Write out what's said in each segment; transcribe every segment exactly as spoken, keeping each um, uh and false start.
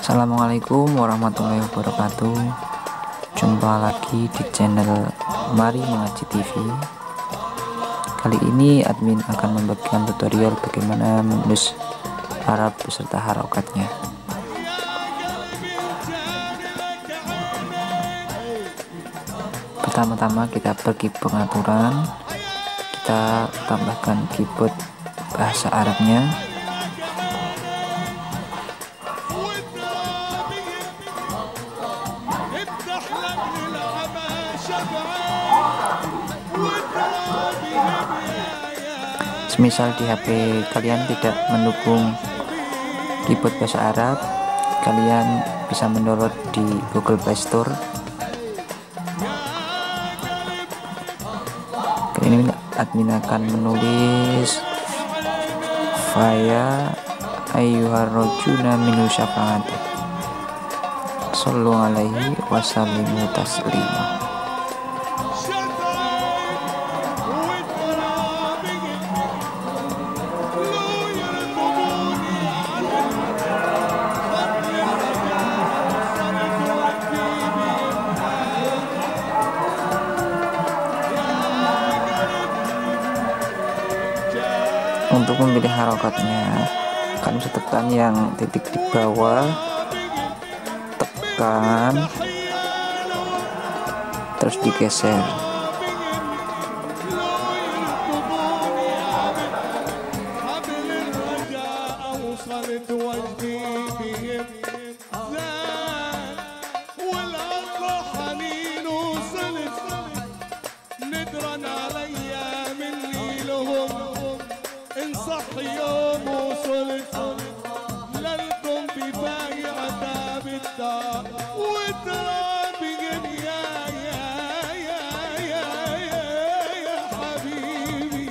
Assalamualaikum warahmatullahi wabarakatuh. Jumpa lagi di channel Mari Mengaji T V. Kali ini admin akan membagikan tutorial bagaimana menulis Arab beserta harokatnya. Pertama-tama kita pergi pengaturan, kita tambahkan keyboard bahasa Arabnya. Misal di H P kalian tidak mendukung keyboard bahasa Arab, kalian bisa mendownload di Google Play Store. Ini admin akan menulis Faya ayyuhar rajuna minu syafaat sallu alaihi wasallimu taslima. Untuk memilih harokatnya, kalian bisa tekan yang titik di bawah, tekan, terus digeser. يوم وصلت للكم ببايع عذاب الدار وتراب يا يا يا يا يا يا حبيبي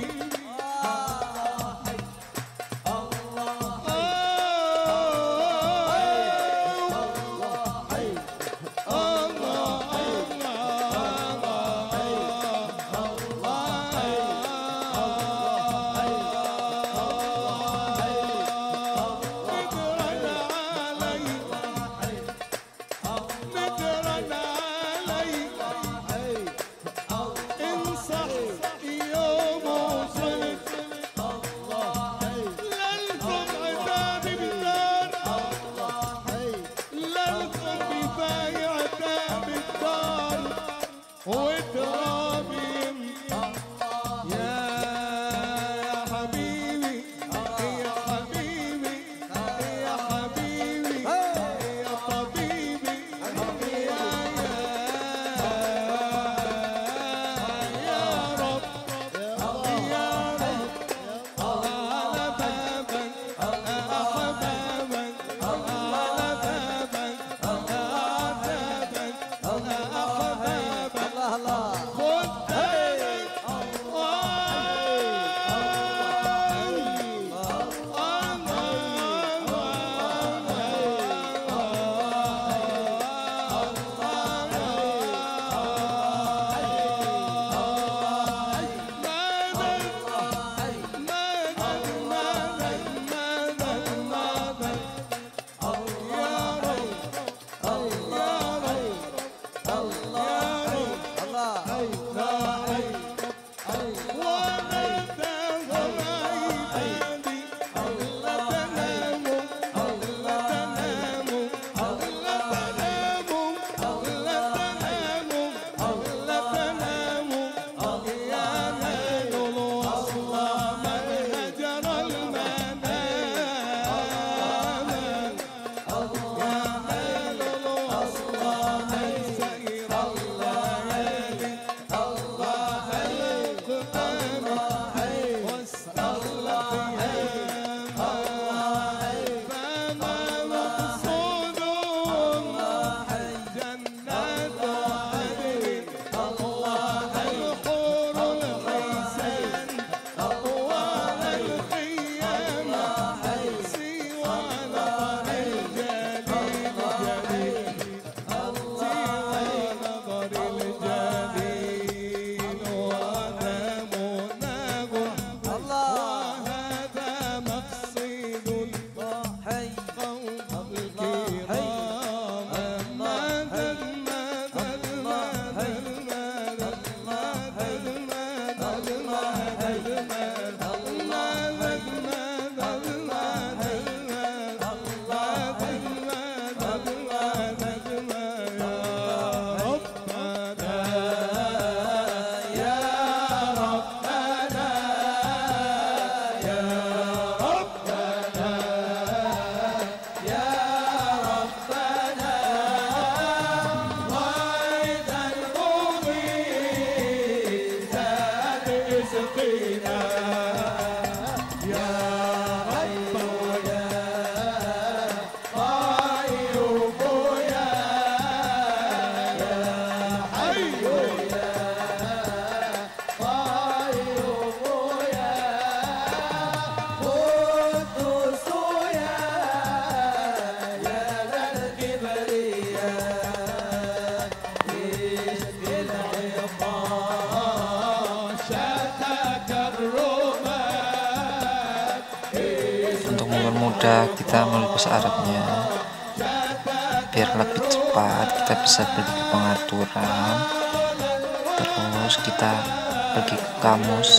udah kita menulis bahasa Arabnya, biar lebih cepat kita bisa pergi ke pengaturan, terus kita pergi ke kamus,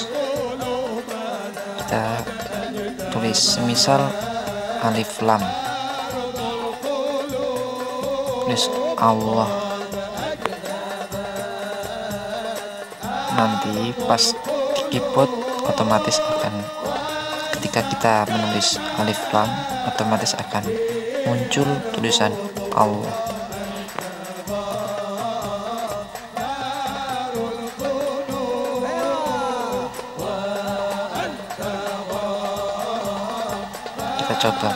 kita tulis semisal alif lam, tulis Allah. Nanti pas di keyboard otomatis akan, ketika kita menulis alif lam, otomatis akan muncul tulisan Allah. Kita coba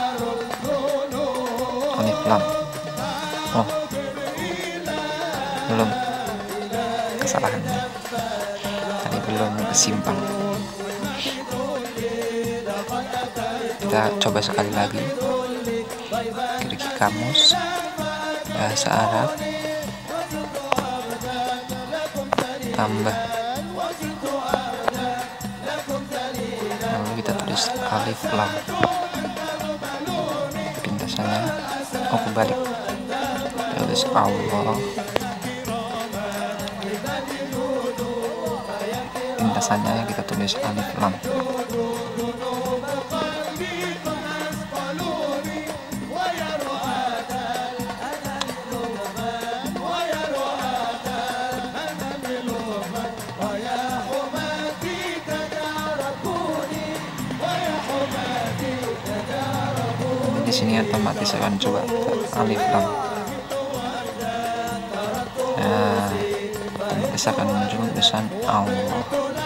alif lam. Oh, belum, kesalahan ini tadi belum kesimpang. Kita coba sekali lagi, klik kamus bahasa Arab, tambah, lalu kita tulis alif lam, pintasannya oh kebalik, tulis Allah, pintasannya kita tulis alif lam. Di sini otomatis akan coba alif lam. Nah, otomatis akan muncul tulisan Allah.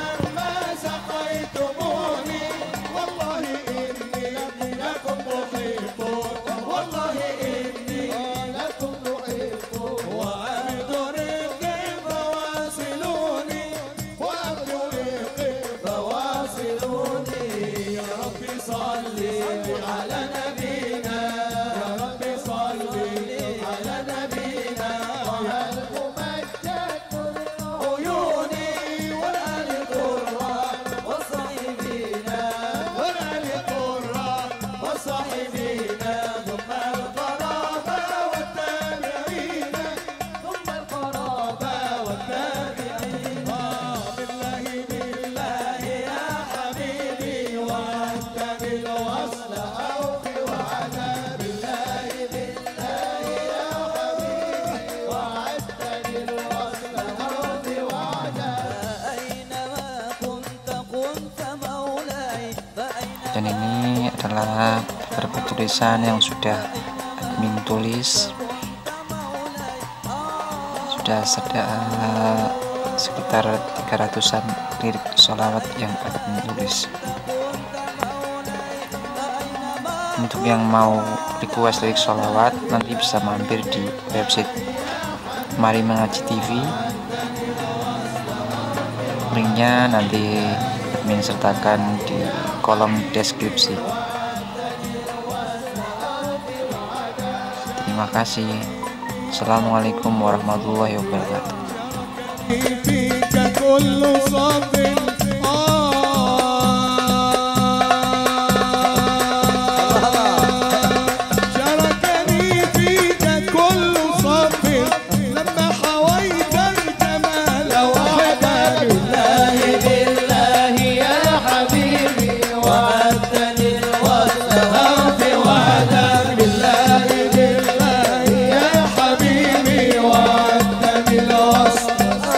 Dan ini adalah beberapa tulisan yang sudah admin tulis, sudah ada sekitar tiga ratusan lirik sholawat yang admin tulis. Untuk yang mau request lirik sholawat, nanti bisa mampir di website Mari Mengaji T V, linknya nanti admin sertakan di kolom deskripsi. Terima kasih. Assalamualaikum warahmatullahi wabarakatuh.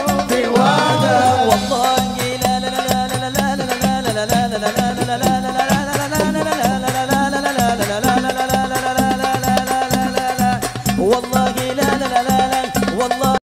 la la la la la la la la la la la la